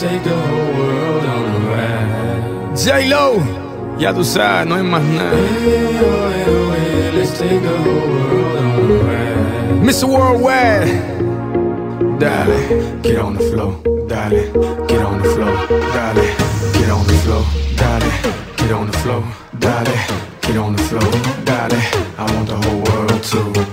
take the whole world on a ride. J-Lo, ya tú sabes, no hay más nada. Let's take the whole world on a ride. Mr. Worldwide, dale, get on the floor, dale, get on the floor, dale, get on the floor, dale, get on the floor, dale, get on the floor, dale. I want the whole world to